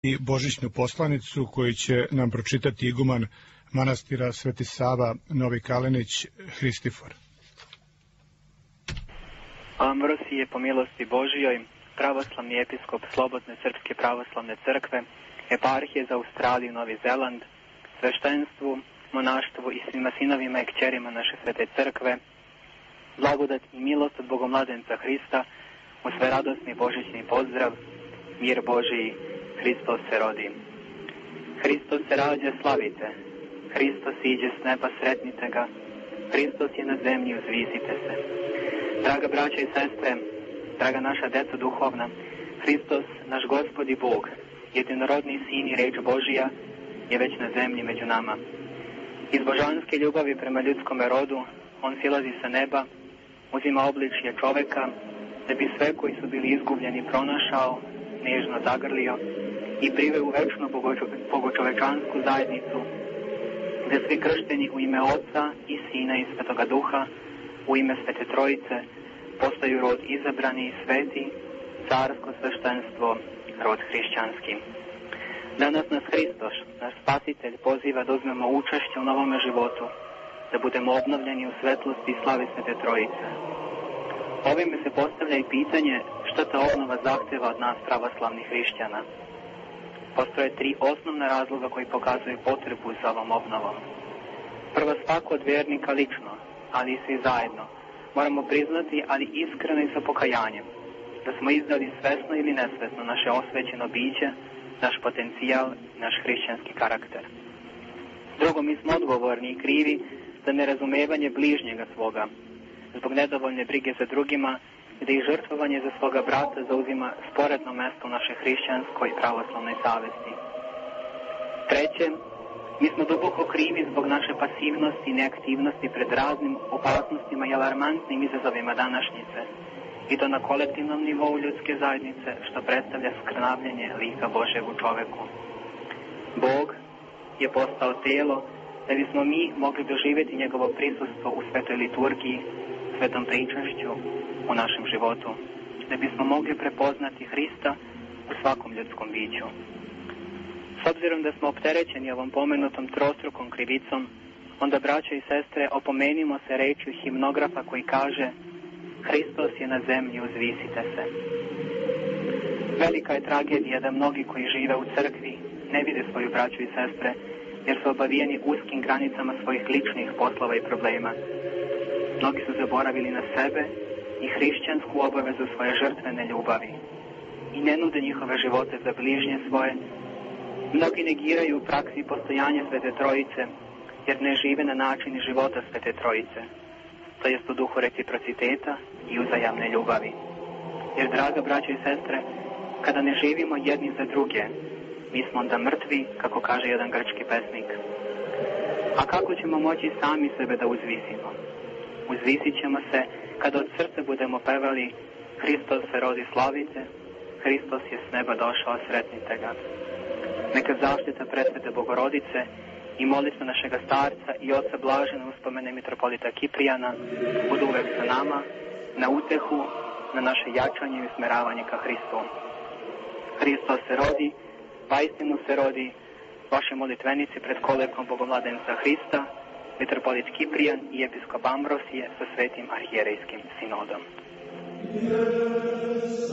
i božićnu poslanicu koju će nam pročitati iguman manastira Sveti Sava Novi Kalenić Hristifor. Ambrosije, po milosti Božijoj, pravoslavni episkop Slobodne srpske pravoslavne crkve, eparhije za Australiju i Novi Zeland, sveštenstvu, monaštvu i svima sinovima i kćerima naše Svete crkve, blagodat i milost od Bogomladenca Hrista, u sve radosni božićni pozdrav, mir Božiji, Hristos se rodi. Hristos se rađa, slavite. Hristos iđe s neba, sretnite ga. Hristos je na zemlji, uzvisite se. Draga braća i sestre, draga naša deca duhovna, Hristos, naš Gospod i Bog, jedinorodni Sin i reč Božija, je već na zemlji među nama. Iz božanske ljubavi prema ljudskome rodu, on silazi sa neba, uzima obličje čoveka, da bi sve koji su bili izgubljeni pronašao, nežno zagrlio i priveo u večnu bogočovečansku zajednicu, gde svi kršteni u ime Oca i Sina i Svetoga Duha, u ime Svete Trojice, postaju rod izabrani i sveti, carsko sveštenstvo, rod hrišćanski. Danas nas Hristos, naš Spasitelj, poziva da uzmemo učešće u novome životu, da budemo obnovljeni u svetlosti i slavi Svete Trojice. Ovime se postavlja i pitanje šta ta obnova zahteva od nas pravoslavnih hrišćana. Postoje tri osnovna razloga koji pokazuju potrebu za ovom obnovom. Prvo, svako od vjernika lično, ali i svi zajedno, moramo priznati, ali iskreno i sa pokajanjem, da smo izdali svesno ili nesvesno naše osvećeno biće, naš potencijal, naš hrišćanski karakter. Drugo, mi smo odgovorni i krivi za nerazumevanje bližnjega svoga, zbog nedovoljne brige za drugima, gdje i žrtvovanje za svoga brata zauzima sporedno mesto u našoj hrišćanskoj i pravoslavnoj savesti. Treće, mi smo duboko krivi zbog naše pasivnosti i neaktivnosti pred raznim opasnostima i alarmantnim izazovima današnjice, i to na kolektivnom nivou ljudske zajednice, što predstavlja skrnavljenje lika Božeg u čoveku. Bog je postao telo da bismo mi mogli doživjeti njegovo prisustvo u svetoj liturgiji, svetom pričašću u našem životu, da bismo mogli prepoznati Hrista u svakom ljudskom biću. S obzirom da smo opterećeni ovom pomenutom trostrukom krivicom, onda, braćo i sestre, opomenimo se rečju himnografa koji kaže: Hristos je na zemlji, uzvisite se. Velika je tragedija da mnogi koji žive u crkvi ne vide svoju braću i sestre, jer su obavijeni uskim granicama svojih ličnih poslova i problema. Mnogi su zaboravili na sebe i hrišćansku obavezu svoje žrtvene ljubavi i ne nude njihove živote za bližnje svoje. Mnogi negiraju u praksi postojanje Svete Trojice, jer ne žive na način života Svete Trojice, to jest u duhu reciprociteta i uzajamne ljubavi. Jer, draga braćo i sestre, kada ne živimo jedni za druge, mi smo onda mrtvi, kako kaže jedan grčki pesnik. A kako ćemo moći sami sebe da uzvisimo? Uzvisit ćemo se kada od srca budemo pevali: Hristos se rodi, slavite, Hristos je s neba došao, sretnite ga. Neka zaštita presvete Bogorodice i molitva našega starca i oca blažene uspomene mitropolita Kiprijana budu uvek sa nama, na utehu, na naše jačanje i usmeravanje ka Hristu. Hristos se rodi, vaistinu se rodi, vaše molitvenici pred kolevkom Bogomladenca Hrista, mitropolit Kiprijan i episkop Ambrosije sa svetim arhijerejskim sinodom.